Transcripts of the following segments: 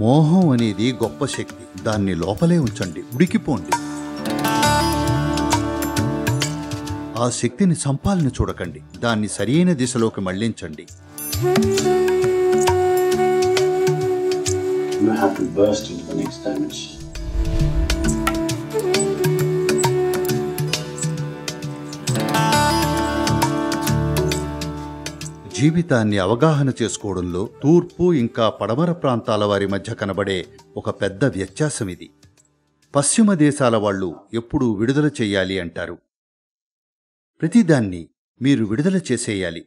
మోహం అనేది గొప్ప శక్తి. దాన్ని లోపలే ఉంచండి, ఉడికిపోండి. ఆ శక్తిని చంపాలని చూడకండి, దాన్ని సరియైన దిశలోకి మళ్లించండి. You have to burst into the next dimension. జీవితాన్ని అవగాహన చేసుకోవడంలో తూర్పు ఇంకా పడమర ప్రాంతాల వారి మధ్య కనబడే ఒక పెద్ద వ్యత్యాసం ఇది. పశ్చిమ దేశాల వాళ్ళు ఎప్పుడూ విడుదల చెయ్యాలి అంటారు. ప్రతిదాన్ని మీరు విడుదల చేసేయాలి.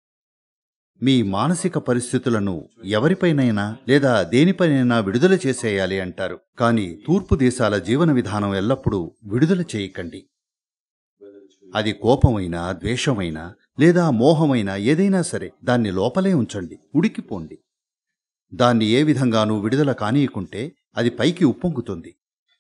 మీ మానసిక పరిస్థితులను ఎవరిపైనైనా లేదా దేనిపైనైనా విడుదల చేసేయాలి అంటారు. కానీ తూర్పు దేశాల జీవన విధానం ఎల్లప్పుడూ విడుదల చేయకండి. అది కోపమైనా, ద్వేషమైనా లేదా మోహమైనా ఏదైనా సరే దాన్ని లోపలే ఉంచండి, ఉడికిపోండి. దాన్ని ఏ విధంగానూ విడుదల కానీయకుంటే అది పైకి ఉప్పొంగుతుంది.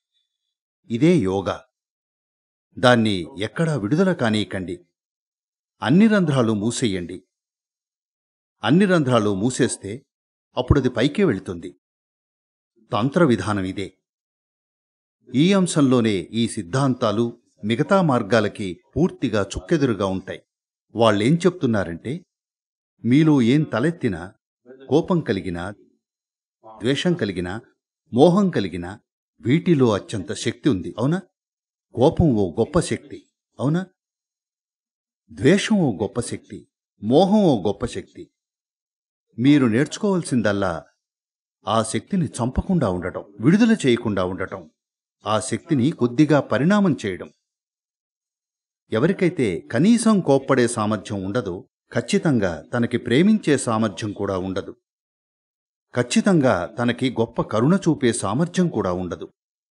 ఇదే యోగా. దాన్ని ఎక్కడా విడుదల కానీయకండి. అన్ని రంధ్రాలు మూసేయండి. అన్ని రంధ్రాలు మూసేస్తే అప్పుడది పైకే వెళుతుంది. తంత్ర విధానం ఇదే. ఈ అంశంలోనే ఈ సిద్ధాంతాలు మిగతా మార్గాలకి పూర్తిగా చుక్కెదురుగా ఉంటాయి. వాళ్ళేం చెప్తున్నారంటే, మీలో ఏం తలెత్తినా, కోపం కలిగినా, ద్వేషం కలిగినా, మోహం కలిగినా వీటిలో అత్యంత శక్తి ఉంది, అవునా? కోపం ఓ గొప్ప శక్తి, అవునా? ద్వేషం ఓ గొప్ప శక్తి, మోహం ఓ గొప్ప శక్తి. మీరు నేర్చుకోవాల్సిందల్లా ఆ శక్తిని చంపకుండా ఉండటం, విడుదల చేయకుండా ఉండటం, ఆ శక్తిని కొద్దిగా పరిణామం చేయడం. ఎవరికైతే కనీసం కోప్పడే సామర్థ్యం ఉండదో ఖచ్చితంగా తనకి ప్రేమించే సామర్థ్యం కూడా ఉండదు. ఖచ్చితంగా తనకి గొప్ప కరుణ చూపే సామర్థ్యం కూడా ఉండదు.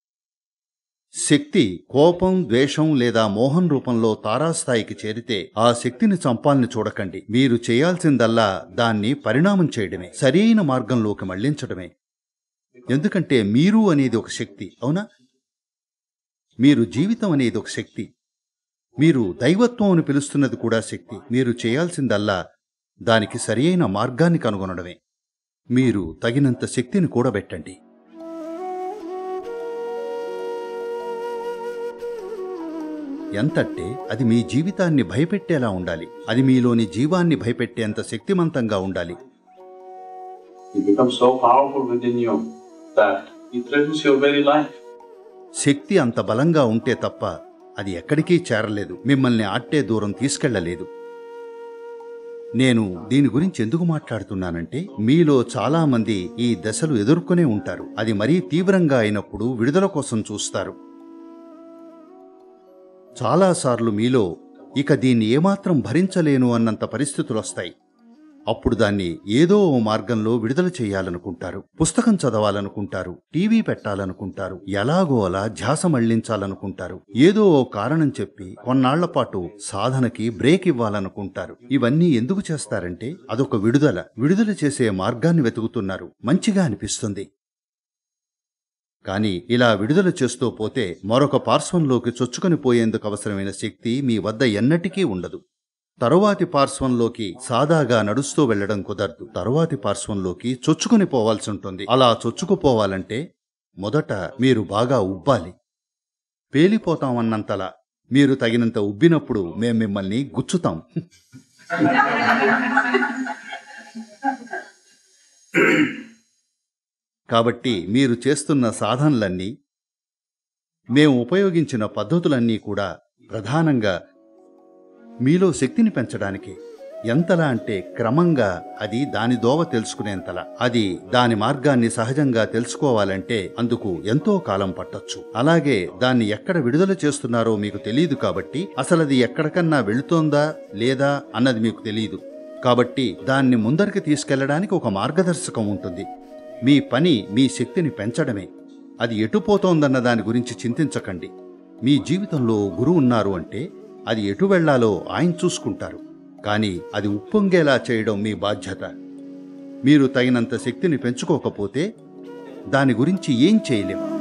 శక్తి కోపం, ద్వేషం లేదా మోహం రూపంలో తారాస్థాయికి చేరితే ఆ శక్తిని చంపాలని చూడకండి. మీరు చేయాల్సిందల్లా దాన్ని పరిణామం చేయడమే, సరైన మార్గంలోకి మళ్లించడమే. ఎందుకంటే మీరు అనేది ఒక శక్తి, అవునా? మీరు జీవితం అనేది ఒక శక్తి. మీరు దైవత్వం అని పిలుస్తున్నది కూడా శక్తి. మీరు చేయాల్సిందల్లా దానికి సరియైన మార్గాన్ని కనుగొనడమే. మీరు తగినంత శక్తిని కూడబెట్టండి. ఎంతంటే అది మీ జీవితాన్ని భయపెట్టేలా ఉండాలి. అది మీలోని జీవాన్ని భయపెట్టేంత శక్తిమంతంగా ఉండాలి. You become so powerful within you that it threatens your very life. శక్తి అంత బలంగా ఉంటే తప్ప అది ఎక్కడికి చేరలేదు, మిమ్మల్ని ఆట్టే దూరం తీసుకెళ్లలేదు. నేను దీని గురించి ఎందుకు మాట్లాడుతున్నానంటే, మీలో చాలామంది ఈ దశలు ఎదుర్కొనే ఉంటారు. అది మరీ తీవ్రంగా అయినప్పుడు విడుదల కోసం చూస్తారు. చాలాసార్లు మీలో ఇక దీన్ని ఏమాత్రం భరించలేను అన్నంత పరిస్థితులొస్తాయి. అప్పుడు దాన్ని ఏదో ఓ మార్గంలో విడుదల చేయాలనుకుంటారు. పుస్తకం చదవాలనుకుంటారు, టీవీ పెట్టాలనుకుంటారు, ఎలాగో అలా ధ్యాస మళ్లించాలనుకుంటారు. ఏదో ఓ కారణం చెప్పి కొన్నాళ్లపాటు సాధనకి బ్రేక్ ఇవ్వాలనుకుంటారు. ఇవన్నీ ఎందుకు చేస్తారంటే అదొక విడుదల చేసే మార్గాన్ని వెతుకుతున్నారు. మంచిగా అనిపిస్తుంది. కానీ ఇలా విడుదల చేస్తూ పోతే మరొక పార్శ్వంలోకి చొచ్చుకొని పోయేందుకు అవసరమైన శక్తి మీ వద్ద ఎన్నటికీ ఉండదు. తరువాతి పార్శ్వంలోకి సాదాగా నడుస్తూ వెళ్లడం కుదరదు. తరువాతి పార్శ్వంలోకి చొచ్చుకుని పోవాల్సి ఉంటుంది. అలా చొచ్చుకుపోవాలంటే మొదట మీరు బాగా ఉబ్బాలి. పేలిపోతామన్నంతలా మీరు తగినంత ఉబ్బినప్పుడు మేం మిమ్మల్ని గుచ్చుతాం. కాబట్టి మీరు చేస్తున్న సాధనలన్నీ, మేము ఉపయోగించిన పద్ధతులన్నీ కూడా ప్రధానంగా మీలో శక్తిని పెంచడానికి. ఎంతలా అంటే క్రమంగా అది దాని దోవ తెలుసుకునేంతలా. అది దాని మార్గాన్ని సహజంగా తెలుసుకోవాలంటే అందుకు ఎంతో కాలం పట్టొచ్చు. అలాగే దాన్ని ఎక్కడ విడుదల చేస్తున్నారో మీకు తెలియదు కాబట్టి అసలది ఎక్కడికన్నా వెళుతోందా లేదా అన్నది మీకు తెలియదు. కాబట్టి దాన్ని ముందరికి తీసుకెళ్లడానికి ఒక మార్గదర్శకం ఉంటుంది. మీ పని మీ శక్తిని పెంచడమే. అది ఎటుపోతోందన్న దాని గురించి చింతించకండి. మీ జీవితంలో గురువు ఉన్నారు అంటే అది ఎటు వెళ్లాలో ఆయన చూసుకుంటారు. కానీ అది ఉప్పొంగేలా చేయడం మీ బాధ్యత. మీరు తగినంత శక్తిని పెంచుకోకపోతే దాని గురించి ఏం చేయలేం.